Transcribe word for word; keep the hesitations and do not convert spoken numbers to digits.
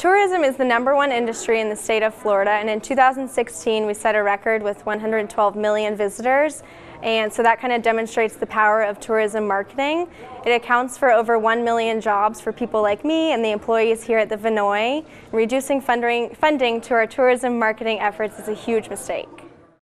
Tourism is the number one industry in the state of Florida, and in two thousand sixteen we set a record with one hundred twelve million visitors, and so that kind of demonstrates the power of tourism marketing. It accounts for over one million jobs for people like me and the employees here at the Vinoy. Reducing funding, funding to our tourism marketing efforts is a huge mistake.